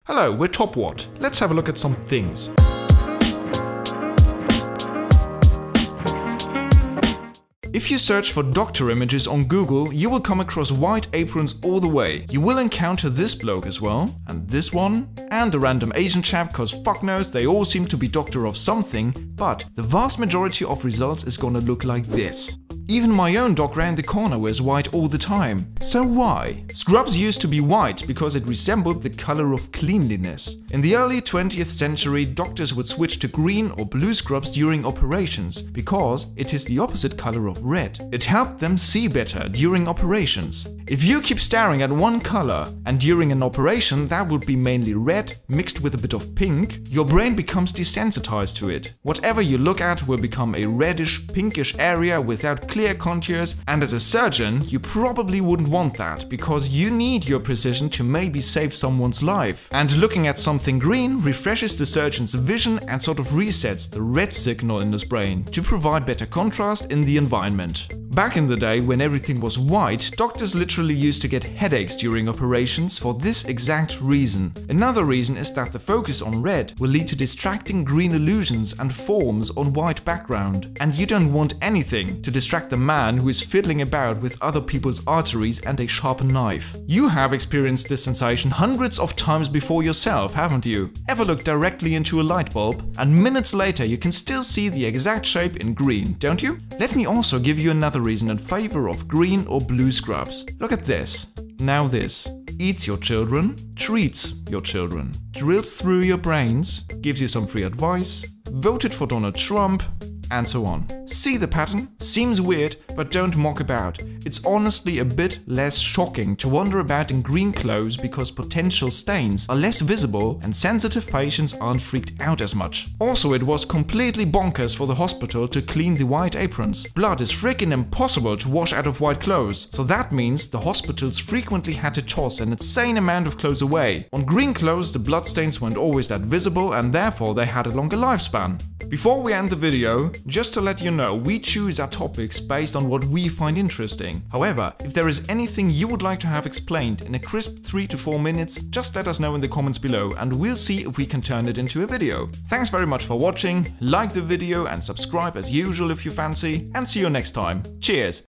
Hello, we're TopWhat. Let's have a look at some things. If you search for doctor images on Google, you will come across white aprons all the way. You will encounter this bloke as well, and this one, and a random Asian chap, cause fuck knows they all seem to be doctor of something, but the vast majority of results is gonna look like this. Even my own dog around the corner wears white all the time. So why? Scrubs used to be white because it resembled the color of cleanliness. In the early 20th century, doctors would switch to green or blue scrubs during operations because it is the opposite color of red. It helped them see better during operations. If you keep staring at one color, and during an operation that would be mainly red mixed with a bit of pink, your brain becomes desensitized to it. Whatever you look at will become a reddish, pinkish area without clear contours, and as a surgeon, you probably wouldn't want that because you need your precision to maybe save someone's life. And looking at something green refreshes the surgeon's vision and sort of resets the red signal in his brain to provide better contrast in the environment. Back in the day, when everything was white, doctors literally used to get headaches during operations for this exact reason. Another reason is that the focus on red will lead to distracting green illusions and forms on white background. And you don't want anything to distract the man who is fiddling about with other people's arteries and a sharp knife. You have experienced this sensation hundreds of times before yourself, haven't you? Ever looked directly into a light bulb and minutes later you can still see the exact shape in green, don't you? Let me also give you another reason in favor of green or blue scrubs. Look at this. Now this. Eats your children, treats your children, drills through your brains, gives you some free advice, voted for Donald Trump, and so on. See the pattern? Seems weird, but don't mock about. It's honestly a bit less shocking to wander about in green clothes because potential stains are less visible and sensitive patients aren't freaked out as much. Also, it was completely bonkers for the hospital to clean the white aprons. Blood is freaking impossible to wash out of white clothes, so that means the hospitals frequently had to toss an insane amount of clothes away. On green clothes, the bloodstains weren't always that visible and therefore they had a longer lifespan. Before we end the video, just to let you know, we choose our topics based on what we find interesting. However, if there is anything you would like to have explained in a crisp 3 to 4 minutes, just let us know in the comments below and we'll see if we can turn it into a video. Thanks very much for watching, like the video and subscribe as usual if you fancy, and see you next time. Cheers!